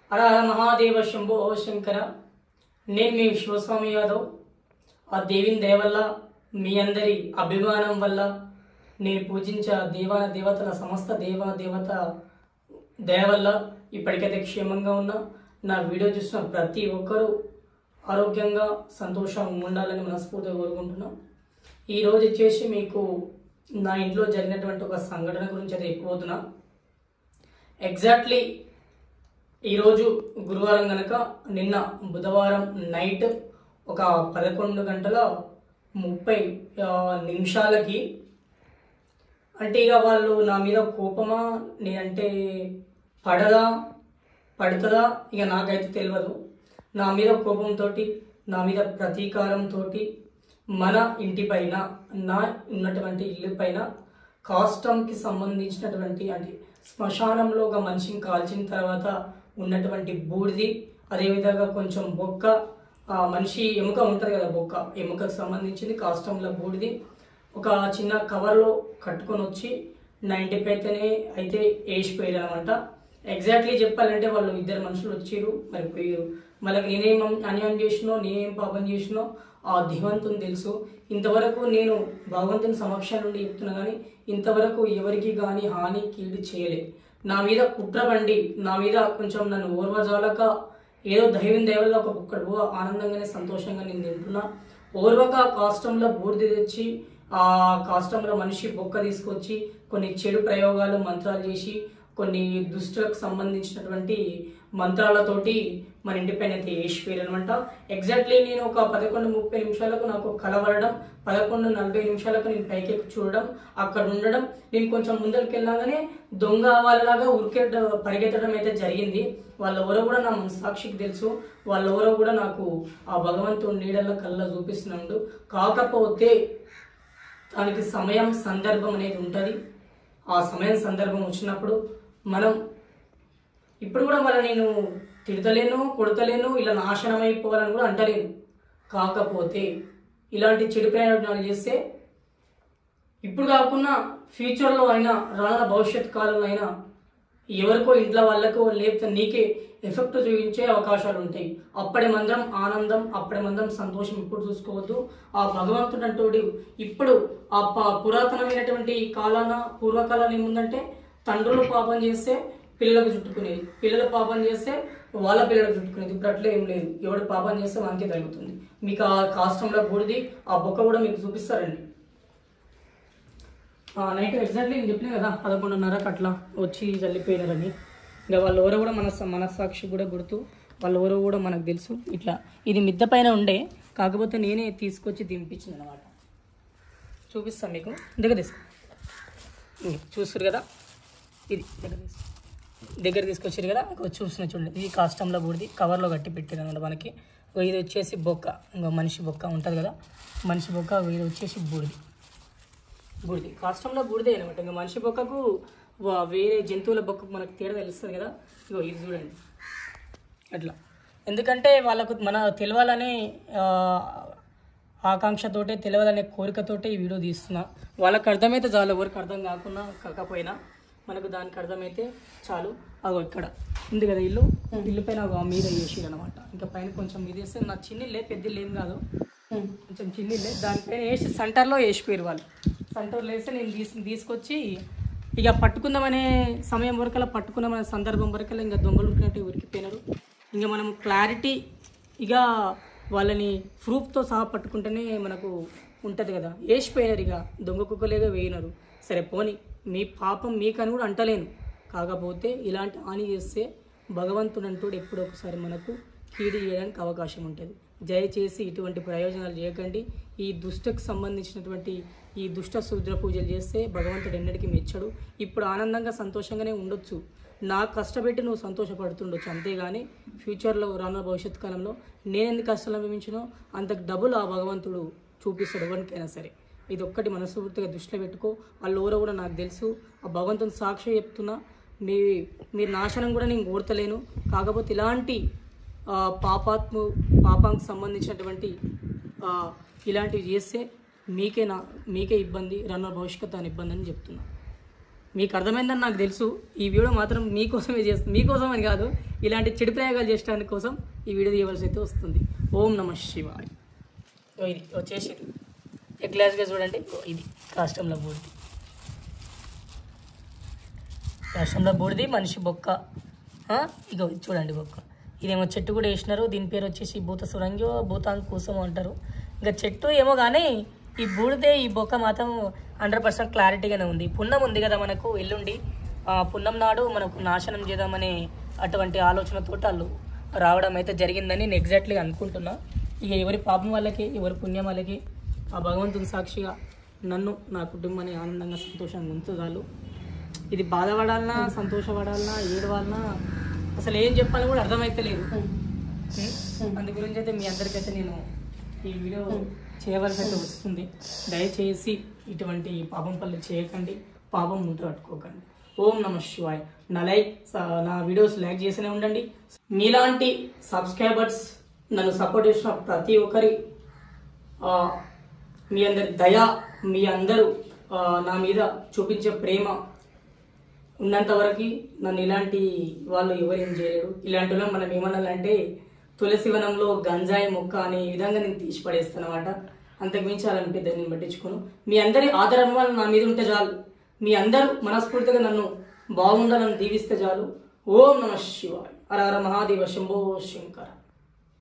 హర హర మహాదేవ శంభో శంకర. నేను మీ శివస్వామి యాదవ్. ఆ దేవిని దయ వల్ల, మీ అందరి అభిమానం వల్ల, నేను పూజించే దేవతల సమస్త దేవత దయ వల్ల ఇప్పటికైతే క్షేమంగా ఉన్నా. నా వీడియో చూసిన ప్రతి ఒక్కరూ ఆరోగ్యంగా సంతోషంగా ఉండాలని మనస్ఫూర్తిగా కోరుకుంటున్నా. ఈరోజు వచ్చేసి మీకు నా ఇంట్లో జరిగినటువంటి ఒక సంఘటన గురించి అయితే ఎక్కువవుతున్నా. ఎగ్జాక్ట్లీ ఈరోజు గురువారం కనుక నిన్న బుధవారం నైట్ ఒక 11:30 అంటే ఇక వాళ్ళు నా మీద కోపమా, నేనంటే పడుతుందా ఇక నాకైతే తెలియదు. నా మీద కోపంతో, నా మీద ప్రతీకారంతో మన ఇంటి పైన, నా ఉన్నటువంటి ఇల్లు పైన కాస్టంకి సంబంధించినటువంటి అంటే శ్మశానంలో ఒక మనిషిని కాల్చిన తర్వాత ఉన్నటువంటి బూడిది, అదేవిధంగా కొంచెం బొక్క, మనిషి ఎముక ఉంటుంది కదా, బొక్క ఎముకకు సంబంధించింది కాస్టంలో బూడిది ఒక చిన్న కవర్లో కట్టుకొని వచ్చి నా ఇంటిపైతేనే అయితే వేసిపోయారు అనమాట. ఎగ్జాక్ట్లీ చెప్పాలంటే వాళ్ళు ఇద్దరు మనుషులు వచ్చారు, మరి పోయారు. మళ్ళీ నేనేం అన్యాయం చేసినో, నేనేం పాపం చేసినో ఆ భగవంతుని తెలుసు. ఇంతవరకు నేను భగవంతుని సమక్షం నుండి చెప్తున్నా కానీ ఇంతవరకు ఎవరికి కానీ హాని కీడు చేయలే. నా మీద కుట్రబండి, నా మీద కొంచెం నన్ను ఓర్వజాలక ఏదో దైవం దేవల్లో ఒక ఒక్కడు ఆనందంగానే సంతోషంగా నేను తింటున్నా. ఓర్వక కాస్టంలో బూడిద తెచ్చి ఆ కాస్టంలో మనిషి బొక్క తీసుకొచ్చి కొన్ని చెడు ప్రయోగాలు మంత్రాలు చేసి కొన్ని దుష్టులకు సంబంధించినటువంటి మంత్రాలతోటి మన ఇంటి పైన అయితే వేసిపోయారు అనమాట. ఎగ్జాక్ట్లీ నేను ఒక 11:30 నాకు కలవరడం, 11:40 నేను పైకి చూడడం, అక్కడ ఉండడం, నేను కొంచెం ముందరికి వెళ్ళగానే దొంగ వాళ్ళలాగా పరిగెత్తడం అయితే జరిగింది. వాళ్ళెవరో కూడా నా మనసాక్షికి తెలుసు, వాళ్ళెవరో కూడా నాకు ఆ భగవంతుడు నీడల్లో కళ్ళ చూపిస్తున్నాడు. కాకపోతే దానికి సమయం సందర్భం అనేది ఉంటుంది. ఆ సమయం సందర్భం వచ్చినప్పుడు మనం ఇప్పుడు కూడా వాళ్ళ నేను తిడతలేను, కొడతలేను, ఇలా నాశనం అయిపోవాలని కూడా అంటలేను. కాకపోతే ఇలాంటి చెడు ప్రయోజనాలు చేస్తే ఇప్పుడు కాకుండా ఫ్యూచర్లో అయినా, రానున్న భవిష్యత్ కాలంలో అయినా ఎవరికో ఇంట్లో వాళ్ళకో లేకపోతే నీకే ఎఫెక్ట్ చూపించే అవకాశాలు ఉంటాయి. అప్పటి మందం ఆనందం, అప్పటి మందం సంతోషం ఇప్పుడు చూసుకోవద్దు. ఆ భగవంతుడు అంటోడు ఇప్పుడు ఆ పురాతనమైనటువంటి పూర్వకాలాలు ఏముందంటే తండ్రులు పాపం చేస్తే పిల్లలకు చుట్టుకునేది, పిల్లలు పాపం చేస్తే వాళ్ళ పిల్లలకు చుట్టుకునేది. ఇప్పుడు అట్లా ఏం లేదు, ఎవడు పాపం చేస్తే మనకే తగ్గుతుంది. మీకు ఆ కాస్టంలో బూడిది, ఆ బొక్క కూడా మీకు చూపిస్తారండి. నైట్ ఎగ్జాక్ట్లీ నేను చెప్పిన కదా 11:30 అట్లా వచ్చి చల్లిపోయినారని. ఇంకా వాళ్ళు ఎవరో కూడా మనస్సాక్షి కూడా గుర్తు, వాళ్ళు ఎవరో కూడా మనకు తెలుసు. ఇట్లా ఇది మిద్దె పైన ఉండే, కాకపోతే నేనే తీసుకొచ్చి దింపించింది అనమాట. చూపిస్తాను మీకు, దగ్గర తీసుకో, చూస్తారు కదా, ఇది దగ్గర తీసుకొచ్చారు కదా, చూస్తున్నా చూడండి. ఇది కాస్టంలో బూడిది కవర్లో కట్టి పెట్టారు అనమాట మనకి. ఇది వచ్చేసి బొక్క, ఇంకో మనిషి బొక్క ఉంటుంది కదా, మనిషి బొక్క. ఇది వచ్చేసి బూడిది కాస్టంలో బూడిదే అనమాట. ఇంకా మనిషి బొక్కకు వేరే జంతువుల బొక్కకు మనకు తేడా తెలుస్తుంది కదా. ఇగో ఇది చూడండి అట్లా. ఎందుకంటే వాళ్ళకు మన తెలవాలనే ఆకాంక్షతోటే, తెలవాలనే కోరికతోటే ఈ వీడియో తీస్తున్నా. వాళ్ళకి అర్థమైతే చాలు, ఎవరికి అర్థం కాకపోయినా మనకు దానికి అర్థమైతే చాలు. అగో ఇక్కడ ఉంది కదా ఇల్లు పైన మీద వేసిరు అనమాట. ఇంకా పైన కొంచెం మీద వేస్తే, నా చిన్నిల్లే, పెద్ద ఇల్లు ఏం కాదు, కొంచెం చిన్నిల్లే, దానిపైన వేసి సెంటర్లో వేసిపోయారు వాళ్ళు. సెంటర్లో వేస్తే నేను తీసుకొచ్చి ఇక పట్టుకుందామనే సమయం వరకల్లా, పట్టుకుందామనే సందర్భం వరకల్లా ఇంకా దొంగలు ఉరికినట్టు ఉరికిపోయినారు. ఇంకా మనం క్లారిటీ ఇక వాళ్ళని ప్రూఫ్తో సహా పట్టుకుంటేనే మనకు ఉంటుంది కదా. వేసిపోయినారు, ఇక దొంగ కుక్కలేగా వేయినారు. సరే పోని, మీ పాపం మీకని కూడా అంటలేను. కాకపోతే ఇలాంటి హాని చేస్తే భగవంతుడు అంటూ ఎప్పుడో ఒకసారి మనకు కీడు చేయడానికి అవకాశం ఉంటుంది. దయచేసి ఇటువంటి ప్రయోజనాలు చేయకండి. ఈ దుష్టకు సంబంధించినటువంటి ఈ దుష్ట శూద్ర పూజలు చేస్తే భగవంతుడు ఎన్నటికీ మెచ్చడు. ఇప్పుడు ఆనందంగా సంతోషంగానే ఉండొచ్చు, నాకు కష్టపెట్టి నువ్వు సంతోషపడుతుండొచ్చు, అంతేగాని ఫ్యూచర్లో రానున్న భవిష్యత్ కాలంలో నేను ఎన్ని కష్టాలు అనుభవించినో అంతకు డబుల్ ఆ భగవంతుడు చూపిస్తాడు ఎవరికైనా సరే. ఇది ఒక్కటి మనస్ఫూర్తిగా దృష్టిలో పెట్టుకో. వాళ్ళు ఎవరో కూడా నాకు తెలుసు, ఆ భగవంతుని సాక్షి చెప్తున్నా. మీరు నాశనం కూడా నేను కోరతలేను. కాకపోతే ఇలాంటి పాపానికి సంబంధించినటువంటి ఇలాంటివి చేస్తే మీకే ఇబ్బంది, రానున్న భవిష్యత్తు అని ఇబ్బంది అని చెప్తున్నా. మీకు అర్థమైందని నాకు తెలుసు. ఈ వీడియో మాత్రం మీకోసమే చేస్తుంది, మీకోసం అని కాదు, ఇలాంటి చెడు ప్రయోగాలు చేయడానికి కోసం ఈ వీడియో తీయవలసి అయితే వస్తుంది. ఓం నమః శివాయ. ఇది వచ్చేసి గ్లాస్గా చూడండి, ఇది కాష్టంలో బూడిది, కాష్టంలో బూడిది మనిషి బొక్క. ఇక చూడండి బొక్క. ఇదేమో చెట్టు కూడా వేసినారు, దీని పేరు వచ్చేసి భూత సురంగో భూతాంకుశం అంటారు. ఇంకా చెట్టు ఏమో కానీ ఈ బూడిదే ఈ బొక్క మాత్రం 100% క్లారిటీగానే ఉంది. పుణ్యం ఉంది కదా మనకు, ఎల్లుండి పుణ్యం నాడు మనకు నాశనం చేద్దామనే అటువంటి ఆలోచనతో వాళ్ళు రావడం అయితే జరిగిందని నేను ఎగ్జాక్ట్లీగా అనుకుంటున్నా. ఇక ఎవరి పాపం వాళ్ళకి ఎవరి పుణ్యం వాళ్ళకి ఆ భగవంతుని సాక్షిగా నన్ను నా కుటుంబాన్ని ఆనందంగా సంతోషంగా ఉంచుతారు. ఇది బాధపడాలన్నా సంతోషపడాలన్నా ఏడవాలన్నా అసలు ఏం చెప్పాలో కూడా అర్థమైతే లేదు. అందు గురించి అయితే మీ అందరికైతే నేను ఈ వీడియో చేయవలసి అయితే వస్తుంది. దయచేసి ఇటువంటి పాపం పనులు చేయకండి, పాపం ముందు పట్టుకోకండి. ఓం నమః శివాయ. నా వీడియోస్ లైక్ చేస్తూనే ఉండండి. మీలాంటి సబ్స్క్రైబర్స్ నన్ను సపోర్ట్ చేసిన ప్రతి ఒక్కరి మీ అందరి దయ, మీ అందరూ నా మీద చూపించే ప్రేమ ఉన్నంత వరకు నన్ను ఇలాంటి వాళ్ళు ఎవరేం చేయలేరు. ఇలాంటి వాళ్ళు మనం ఏమనాలంటే తులసి వనంలో గంజాయి మొక్క అనే విధంగా నేను తీసి పడేస్తాను అన్నమాట. అంతకుమించి అలాంటి పెద్ద నేను పట్టించుకోను. మీ అందరి ఆదరణ నా మీద ఉంటే చాలు. మీ అందరూ మనస్ఫూర్తిగా నన్ను బాగుండాలని దీవిస్తే చాలు. ఓం నమః శివాయ. హర హర మహాదేవ శంభో శంకర.